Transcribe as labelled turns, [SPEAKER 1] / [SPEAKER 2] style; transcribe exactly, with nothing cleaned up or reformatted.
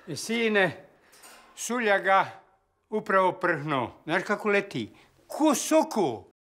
[SPEAKER 1] Sine, Sulja ga upravo prhnuo. Znaš kako leti? Ko soko.